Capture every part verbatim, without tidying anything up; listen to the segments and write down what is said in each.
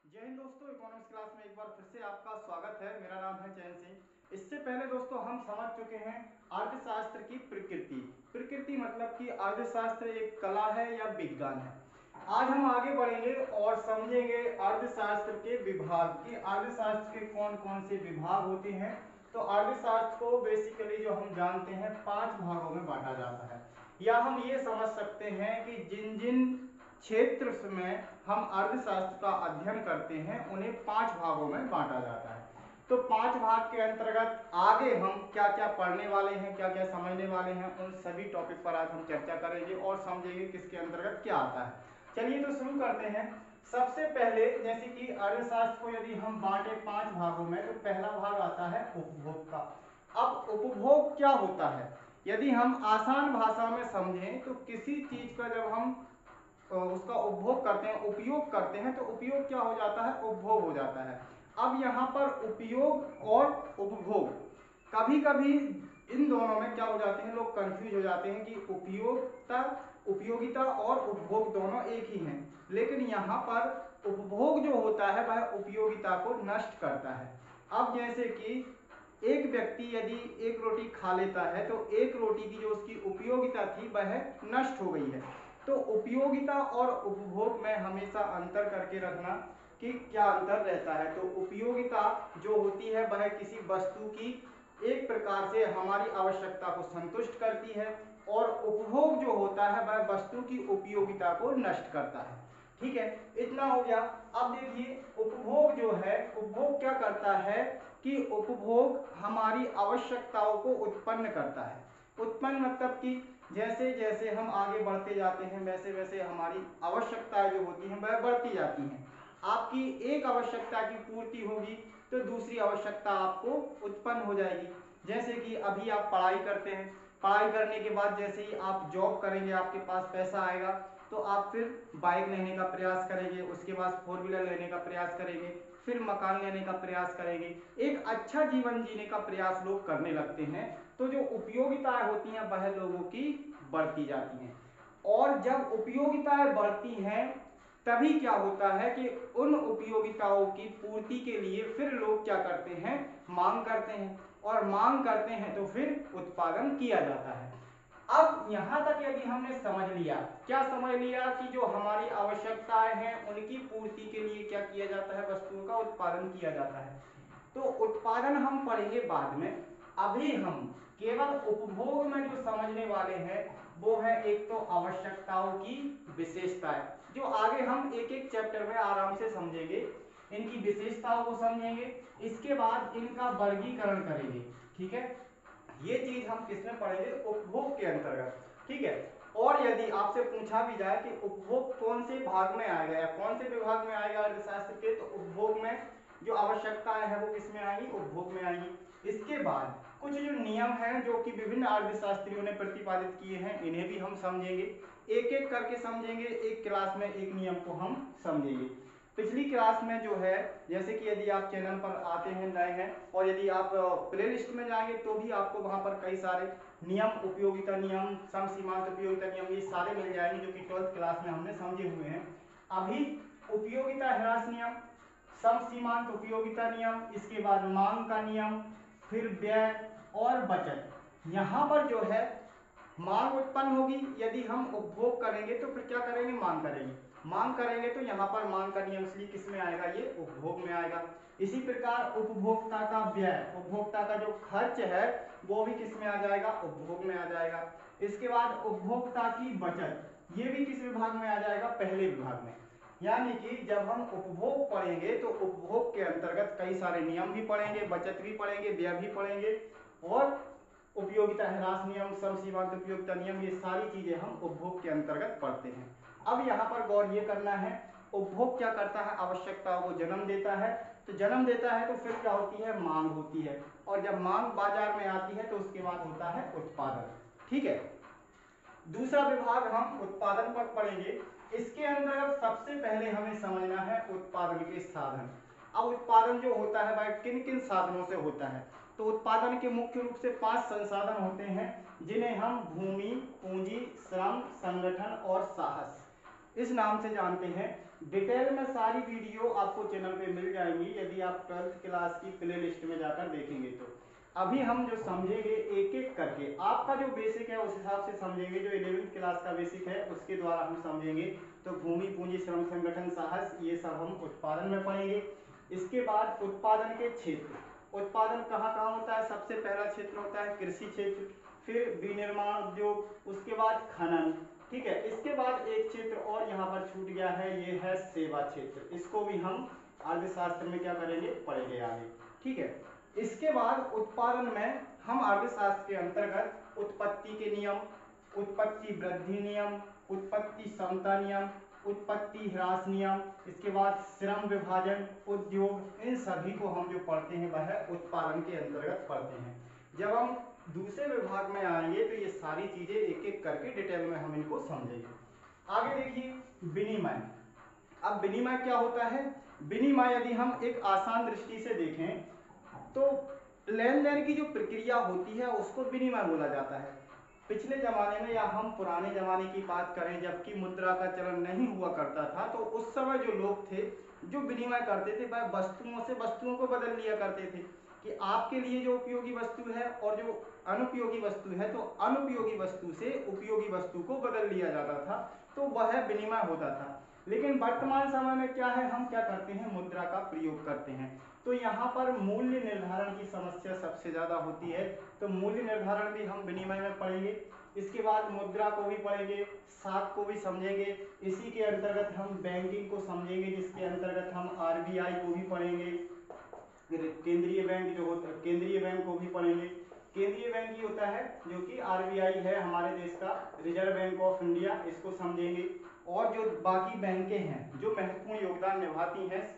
जय हिंद दोस्तों, economics class में एक बार फिर से आपका स्वागत है। मेरा नाम है चैन सिंह। इससे पहले दोस्तों हम समझ चुके हैं अर्थशास्त्र की प्रकृति। प्रकृति मतलब कि अर्थशास्त्र एक कला है या विज्ञान है। आज हम आगे बढ़ेंगे और समझेंगे अर्थशास्त्र के विभाग कि अर्थशास्त्र के कौन कौन से विभाग होते हैं। तो अर्थशास्त्र को बेसिकली जो हम जानते हैं पांच भागों में बांटा जाता है, या हम ये समझ सकते हैं कि जिन जिन क्षेत्र में हम अर्थशास्त्र का अध्ययन करते हैं उन्हें पांच भागों में बांटा जाता है। तो पांच भाग के अंतर्गत आगे हम क्या क्या पढ़ने वाले हैं, क्या क्या समझने वाले हैं, उन सभी टॉपिक पर आज हम चर्चा करेंगे और समझेंगे किसके अंतर्गत क्या आता है। चलिए तो शुरू करते हैं। सबसे पहले जैसे कि अर्थशास्त्र को यदि हम बांटे पांच भागों में, तो पहला भाग आता है उपभोग का। अब उपभोग क्या होता है, यदि हम आसान भाषा में समझें तो किसी चीज का जब हम उसका उपभोग करते हैं, उपयोग करते हैं, तो उपयोग क्या हो जाता है, उपभोग हो जाता है। अब यहाँ पर उपयोग और उपभोग, कभी कभी इन दोनों में क्या हो जाते हैं, लोग कंफ्यूज हो जाते हैं कि उपयोगिता उपयोगिता और उपभोग दोनों एक ही हैं, लेकिन यहाँ पर उपभोग जो होता है वह उपयोगिता को नष्ट करता है। अब जैसे कि एक व्यक्ति यदि एक रोटी खा लेता है तो एक रोटी की जो उसकी उपयोगिता थी वह नष्ट हो गई है। तो उपयोगिता और उपभोग में हमेशा अंतर करके रखना कि क्या अंतर रहता है। तो उपयोगिता जो होती है वह किसी वस्तु की एक प्रकार से हमारी आवश्यकता को संतुष्ट करती है, और उपभोग जो होता है वह वस्तु की उपयोगिता को नष्ट करता है। ठीक है, इतना हो गया। अब देखिए उपभोग जो है, उपभोग क्या करता है कि उपभोग हमारी आवश्यकताओं को उत्पन्न करता है। उत्पन्न मतलब कि जैसे जैसे हम आगे बढ़ते जाते हैं वैसे वैसे हमारी आवश्यकताएं जो होती हैं वह बढ़ती जाती हैं। आपकी एक आवश्यकता की पूर्ति होगी तो दूसरी आवश्यकता आपको उत्पन्न हो जाएगी। जैसे कि अभी आप पढ़ाई करते हैं, पढ़ाई करने के बाद जैसे ही आप जॉब करेंगे, आपके पास पैसा आएगा तो आप फिर बाइक लेने का प्रयास करेंगे, उसके बाद फोर व्हीलर लेने का प्रयास करेंगे, फिर मकान लेने का प्रयास करेंगे, एक अच्छा जीवन जीने का प्रयास लोग करने लगते हैं। तो जो उपयोगिताएं होती हैं वह लोगों की बढ़ती जाती हैं, और जब उपयोगिताएं बढ़ती हैं तभी क्या होता है कि उन उपयोगिताओं की पूर्ति के लिए फिर लोग क्या करते हैं, मांग करते हैं, और मांग करते हैं तो फिर उत्पादन किया जाता है। अब यहां तक यदि हमने समझ लिया, क्या समझ लिया कि जो हमारी आवश्यकताएं हैं उनकी पूर्ति के लिए क्या किया जाता है, वस्तुओं का उत्पादन किया जाता है। तो उत्पादन हम पढ़ेंगे बाद में। अभी हम केवल उपभोग में जो समझने वाले हैं वो है एक तो आवश्यकताओं की विशेषताएं, जो आगे हम एक एक चैप्टर में आराम से समझेंगे, इनकी विशेषताओं को समझेंगे, इसके बाद इनका वर्गीकरण करेंगे। ठीक है, ये चीज हम किसमें पढ़ेंगे, उपभोग के अंतर्गत। ठीक है, और यदि आपसे पूछा भी जाए कि उपभोग कौन से भाग में आएगा या कौन से विभाग में आएगा अर्थशास्त्र के, तो उपभोग में जो आवश्यकताएं है वो किसमें आएंगी, उपभोग में आएंगी। इसके बाद कुछ जो नियम हैं जो कि विभिन्न अर्थशास्त्रियों ने प्रतिपादित किए हैं, इन्हें भी हम समझेंगे, एक एक करके समझेंगे, एक क्लास में एक नियम को हम समझेंगे। पिछली क्लास में जो है, जैसे कि यदि आप चैनल पर आते हैं, नए हैं, और यदि आप प्ले लिस्ट में जाएंगे तो भी आपको वहां पर कई सारे नियम, उपयोगिता नियम, सम सीमांत उपयोगिता नियम, ये सारे मिल जाएंगे जो कि ट्वेल्थ क्लास में हमने समझे हुए हैं। अभी उपयोगिता ह्रास नियम, सम सीमांत उपयोगिता नियम, इसके बाद मांग का नियम, फिर व्यय और बचत। यहां पर जो है मांग उत्पन्न होगी, यदि हम उपभोग करेंगे तो फिर क्या करेंगे, मांग करेंगे, मांग करेंगे तो यहाँ पर मांग का नियम इसलिए किस में आएगा, ये उपभोग में आएगा। इसी प्रकार उपभोक्ता का व्यय, उपभोक्ता का जो खर्च है वो भी किस में आ जाएगा, उपभोग में आ जाएगा। इसके बाद उपभोक्ता की बचत, ये भी किस विभाग में आ जाएगा, पहले विभाग में। यानी कि जब हम उपभोग पढ़ेंगे तो उपभोग के अंतर्गत कई सारे नियम भी पढ़ेंगे, बचत भी पढ़ेंगे, व्यय भी पढ़ेंगे, और उपयोगिता ह्रास नियम, सम सीमांत उपयोगिता नियम, ये सारी चीजें हम उपभोग के अंतर्गत पढ़ते हैं। अब यहाँ पर गौर ये करना है, उपभोग क्या करता है, आवश्यकताओं को जन्म देता है, तो जन्म देता है तो फिर क्या होती है, मांग होती है, और जब मांग बाजार में आती है तो उसके बाद होता है उत्पादन। ठीक है, दूसरा विभाग हम उत्पादन पर पढ़ेंगे। इसके अंतर्गत सबसे पहले हमें समझना है उत्पादन के साधन। अब उत्पादन जो होता है वह किन किन साधनों से होता है, तो उत्पादन के मुख्य रूप से पांच संसाधन होते हैं, जिन्हें हम भूमि, पूंजी, श्रम, संगठन और साहस इस नाम से जानते हैं। डिटेल में सारी वीडियो आपको चैनल पे मिल जाएंगी यदि आप ट्वेल्थ क्लास की प्ले लिस्ट में जाकर देखेंगे तो। अभी हम जो समझेंगे एक एक करके, आपका जो बेसिक है उस हिसाब से समझेंगे, जो इलेवेंथ क्लास का बेसिक है उसके द्वारा हम समझेंगे। तो भूमि, पूंजी, श्रम, संगठन, साहस, ये सब हम उत्पादन में पढ़ेंगे। इसके बाद उत्पादन के क्षेत्र, उत्पादन कहाँ कहाँ होता है, सबसे पहला क्षेत्र होता है कृषि क्षेत्र, फिर विनिर्माण उद्योग, उसके बाद खनन, ठीक है। इसके बाद एक क्षेत्र और यहाँ पर छूट गया है, ये है सेवा क्षेत्र। इसको भी हम अर्थशास्त्र में क्या करेंगे, पढ़ेंगे आगे, ठीक है। इसके बाद उत्पादन में हम अर्थशास्त्र के अंतर्गत उत्पत्ति के नियम, उत्पत्ति वृद्धि नियम, उत्पत्ति समता नियम, उत्पत्ति ह्रास नियम, इसके बाद श्रम विभाजन, उद्योग, इन सभी को हम जो पढ़ते हैं वह उत्पादन के अंतर्गत पढ़ते हैं। जब हम दूसरे विभाग में आएंगे तो ये सारी चीजें एक एक करके डिटेल में हम इनको समझेंगे। आगे देखिए विनिमय। अब विनिमय क्या होता है, विनिमय यदि हम एक आसान दृष्टि से देखें तो लेन देन की जो प्रक्रिया होती है उसको विनिमय बोला जाता है। पिछले जमाने में या हम पुराने जमाने की बात करें जबकि मुद्रा का चलन नहीं हुआ करता था, तो उस समय जो लोग थे जो विनिमय करते थे वह वस्तुओं से वस्तुओं को बदल लिया करते थे कि आपके लिए जो उपयोगी वस्तु है और जो अनुपयोगी वस्तु है, तो अनुपयोगी वस्तु से उपयोगी वस्तु को बदल लिया जाता था, तो वह विनिमय होता था। लेकिन वर्तमान समय में क्या है, हम क्या करते हैं, मुद्रा का प्रयोग करते हैं। तो यहाँ पर मूल्य निर्धारण की समस्या सबसे ज्यादा होती है, तो मूल्य निर्धारण भी हम विनिमय में पढ़ेंगे। इसके बाद मुद्रा को भी पढ़ेंगे, साख को भी समझेंगे। इसी के अंतर्गत हम बैंकिंग को समझेंगे, जिसके अंतर्गत हम आरबीआई को भी पढ़ेंगे, केंद्रीय बैंक जो होता है केंद्रीय बैंक को भी पढ़ेंगे। केंद्रीय बैंक ही होता है जो कि आरबीआई है हमारे देश का, रिजर्व बैंक ऑफ इंडिया, इसको समझेंगे। और जो बाकी बैंकें हैं जो महत्वपूर्ण योगदान निभाती हैं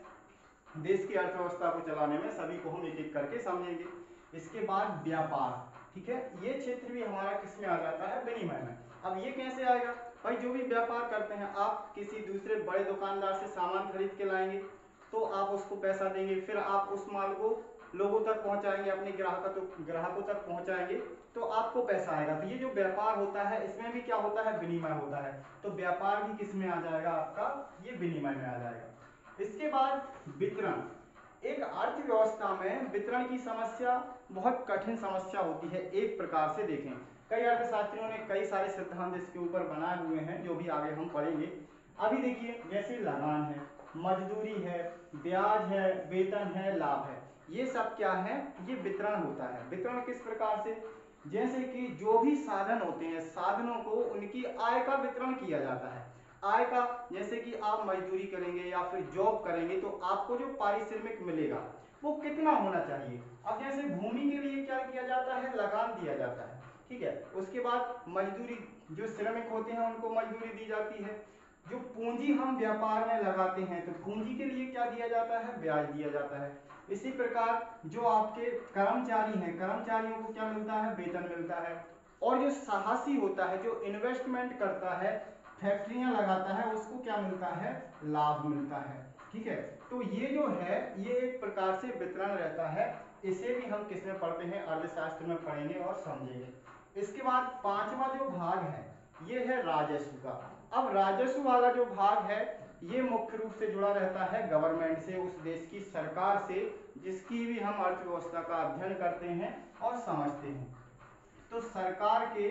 देश की अर्थव्यवस्था को चलाने में, सभी को हम एक एक करके समझेंगे। इसके बाद व्यापार, ठीक है, ये क्षेत्र भी हमारा किस में आ जाता है, विनिमय में। अब ये कैसे आएगा भाई, जो भी व्यापार करते हैं, आप किसी दूसरे बड़े दुकानदार से सामान खरीद के लाएंगे तो आप उसको पैसा देंगे, फिर आप उस माल को लोगों तक पहुंचाएंगे, अपने ग्राहकों तो ग्राहकों तक पहुंचाएंगे तो आपको पैसा आएगा। तो ये जो व्यापार होता है इसमें भी क्या होता है, विनिमय होता है। तो व्यापार भी किस में आ जाएगा आपका, ये विनिमय में आ जाएगा। इसके बाद वितरण। एक अर्थव्यवस्था में वितरण की समस्या बहुत कठिन समस्या होती है। एक प्रकार से देखें, कई अर्थशास्त्रियों ने कई सारे सिद्धांत इसके ऊपर बनाए हुए हैं जो भी आगे हम पढ़ेंगे। अभी देखिए जैसे लगान है, मजदूरी है, ब्याज है, वेतन है, लाभ है, ये सब क्या है, ये वितरण होता है। वितरण किस प्रकार से, जैसे कि जो भी साधन होते हैं, साधनों को उनकी आय का वितरण किया जाता है। आय का, जैसे कि आप मजदूरी करेंगे या फिर जॉब करेंगे तो आपको जो पारिश्रमिक मिलेगा वो कितना होना चाहिए। अब जैसे भूमि के लिए क्या किया जाता है, लगान दिया जाता है, ठीक है। उसके बाद मजदूरी, जो श्रमिक होते हैं उनको मजदूरी दी जाती है। जो पूंजी हम व्यापार में लगाते हैं तो पूंजी के लिए क्या दिया जाता है, ब्याज दिया जाता है। इसी प्रकार जो आपके कर्मचारी हैं, कर्मचारियों को क्या मिलता है, वेतन मिलता है। और जो साहसी होता है, जो इन्वेस्टमेंट करता है, फैक्ट्रियां लगाता है, उसको क्या मिलता है, लाभ मिलता है, ठीक है। तो ये जो है ये एक प्रकार से वितरण रहता है। इसे भी हम किस में पढ़ते हैं, अर्थशास्त्र में पढ़ेंगे और समझेंगे। इसके बाद पांचवा जो भाग है ये है राजस्व का। अब राजस्व वाला जो भाग है ये मुख्य रूप से जुड़ा रहता है गवर्नमेंट से, उस देश की सरकार से जिसकी भी हम अर्थव्यवस्था का अध्ययन करते हैं और समझते हैं। तो सरकार के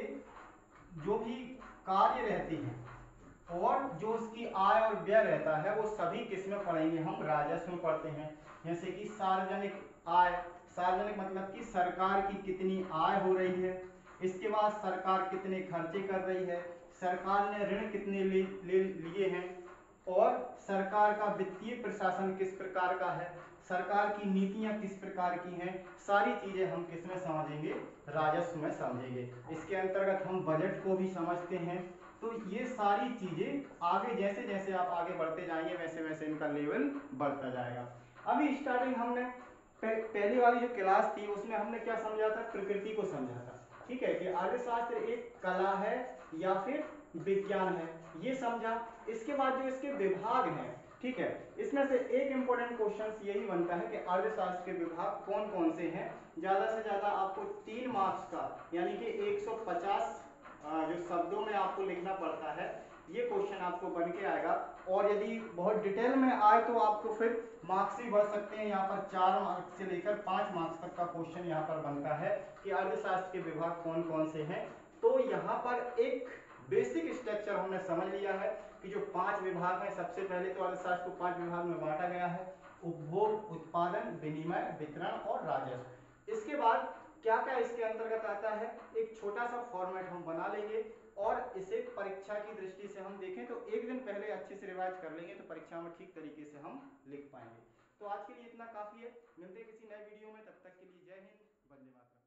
जो भी कार्य रहते हैं और जो उसकी आय और व्यय रहता है वो सभी किस में पढ़ेंगे, हम राजस्व में पढ़ते हैं। जैसे कि सार्वजनिक आय, सार्वजनिक मतलब कि सरकार की कितनी आय हो रही है। इसके बाद सरकार कितने खर्चे कर रही है, सरकार ने ऋण कितने ले, ले लिए हैं, और सरकार का वित्तीय प्रशासन किस प्रकार का है, सरकार की नीतियां किस प्रकार की हैं, सारी चीजें हम किस में समझेंगे, राजस्व में समझेंगे। इसके अंतर्गत हम बजट को भी समझते हैं। तो ये सारी चीजें आगे जैसे जैसे आप आगे बढ़ते जाएंगे वैसे वैसे इनका लेवल बढ़ता जाएगा। अभी स्टार्टिंग हमने पहली वाली जो क्लास थी उसमें हमने क्या समझा था, प्रकृति को समझा था, ठीक है, कि अर्थशास्त्र एक कला है या फिर विज्ञान है, ये समझा। इसके बाद जो इसके विभाग हैं, ठीक है, इसमें से एक इंपॉर्टेंट क्वेश्चन यही बनता है कि अर्थशास्त्र के विभाग कौन कौन से हैं। ज्यादा से ज्यादा आपको तीन मार्क्स का यानी कि एक सौ पचास जो शब्दों में आपको लिखना पड़ता है, ये क्वेश्चन आपको बन के आएगा। और यदि बहुत डिटेल में आए तो आपको फिर मार्क्स भी बढ़ सकते हैं। यहाँ पर चार मार्क्स से लेकर पाँच मार्क्स तक का क्वेश्चन यहाँ पर बनता है कि अर्थशास्त्र के विभाग कौन कौन से हैं। तो यहाँ पर एक बेसिक स्ट्रक्चर हमने समझ लिया है कि जो पांच विभाग हैं, सबसे पहले तो अर्थशास्त्र को पांच विभाग में बांटा गया है: उपभोग, उत्पादन, विनिमय, वितरण और राजस्व। इसके बाद क्या क्या इसके अंतर्गत आता है, एक छोटा सा फॉर्मेट हम बना लेंगे और इसे परीक्षा की दृष्टि से हम देखें तो एक दिन पहले अच्छे से रिवाइज कर लेंगे तो परीक्षा में ठीक तरीके से हम लिख पाएंगे। तो आज के लिए इतना काफी है, मिलते हैं किसी नए वीडियो में, तब तक के लिए जय हिंद, वंदे मातरम।